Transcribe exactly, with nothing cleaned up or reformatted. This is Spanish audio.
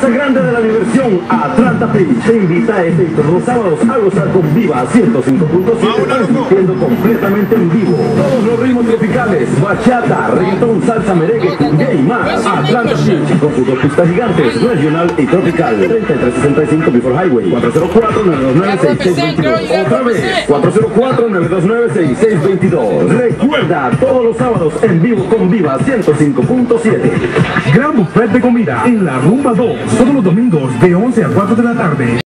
fiesta grande de la diversión, Atlanta Beach te invita a este y todos los sábados a gozar con Viva ciento cinco punto siete, transmitiendo completamente en vivo todos los ritmos tropicales, bachata, reggaetón, salsa, merengue, cumbia y más. Atlanta Beach con sus dos pistas gigantes, regional y tropical. treinta y tres sesenta y cinco Before Highway, cuatro cero cuatro, nueve dos nueve, seis seis dos dos. Otra vez, cuatro cero cuatro, nueve dos nueve, seis seis dos dos. Recuerda, todos los sábados en vivo con Viva ciento cinco punto siete. Gran buffet de comida en la Rumba dos, todos los domingos de once a cuatro de la tarde.